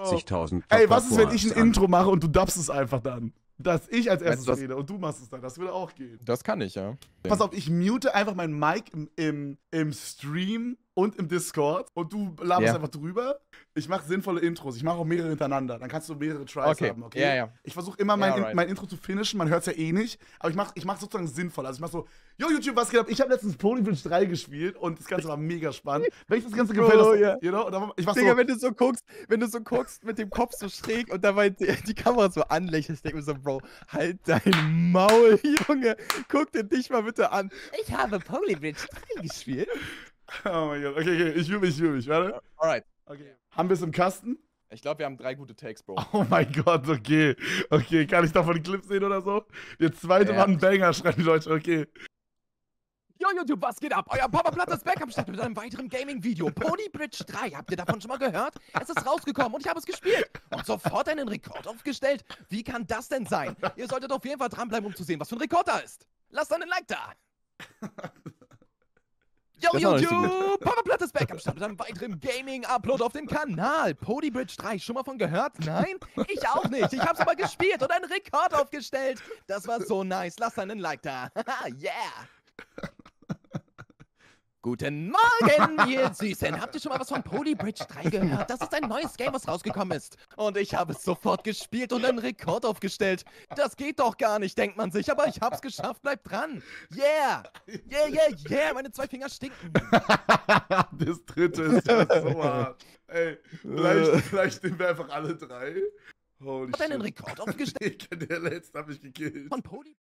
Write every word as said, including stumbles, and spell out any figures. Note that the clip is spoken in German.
achtzigtausend. Ey, was ist, wenn ich ein Intro mache und du dubst es einfach dann? Dass ich als erstes das- rede und du machst es dann. Das würde auch gehen. Das kann ich, ja. Pass auf, ich mute einfach mein Mic im, im, im Stream und im Discord und du laberst Ja. einfach drüber. Ich mache sinnvolle Intros. Ich mache auch mehrere hintereinander. Dann kannst du mehrere Tries Okay. haben, okay? Ja, ja. Ich versuche immer mein, Ja, In- alright. mein Intro zu finishen. Man hört es ja eh nicht. Aber ich mache ich mach sozusagen sinnvoll. Also ich mache so, yo YouTube, was geht ab? Ich habe letztens Polybridge drei gespielt und das Ganze war mega spannend. Wenn ich das Ganze gefällt, Bro, das, ja. you know? Und dann, ich mach Digga, so, wenn du so guckst, wenn du so guckst mit dem Kopf so schräg und dabei die, die Kamera so anlächelst, denk mir so, Bro, halt dein Maul, Junge. Guck dir dich mal bitte an. Ich habe Polybridge drei gespielt. oh mein Gott, okay, okay, ich will mich, ich will mich, warte. Alright. Okay. Haben wir es im Kasten? Ich glaube, wir haben drei gute Takes, Bro. Oh mein Gott, okay. Okay, kann ich davon die Clips sehen oder so? Der zweite Ja. war ein Banger, schreiben die Leute, okay. Yo, YouTube, was geht ab? Euer Papa Platt ist back am Start mit einem weiteren Gaming-Video. Polybridge drei, habt ihr davon schon mal gehört? Es ist rausgekommen und ich habe es gespielt. Und sofort einen Rekord aufgestellt. Wie kann das denn sein? Ihr solltet auf jeden Fall dranbleiben, um zu sehen, was für ein Rekord da ist. Lasst einen Like da. Yo, Das war nicht so YouTube, Papa Platt ist back am Start mit einem weiteren Gaming-Upload auf dem Kanal. Polybridge drei, schon mal von gehört? Nein? Ich auch nicht. Ich hab's aber gespielt und einen Rekord aufgestellt. Das war so nice. Lasst einen Like da. Haha, yeah. Guten Morgen, ihr Süßen! Habt ihr schon mal was von Polybridge drei gehört? Das ist ein neues Game, was rausgekommen ist. Und ich habe es sofort gespielt und einen Rekord aufgestellt. Das geht doch gar nicht, denkt man sich, aber ich hab's geschafft, bleibt dran. Yeah! Yeah, yeah, yeah! Meine zwei Finger stinken. Das dritte ist ja so hart. Ey, vielleicht, vielleicht nehmen wir einfach alle drei. Holy Hat einen shit. Rekord aufgestellt Der letzte hab ich gekillt. von Poly...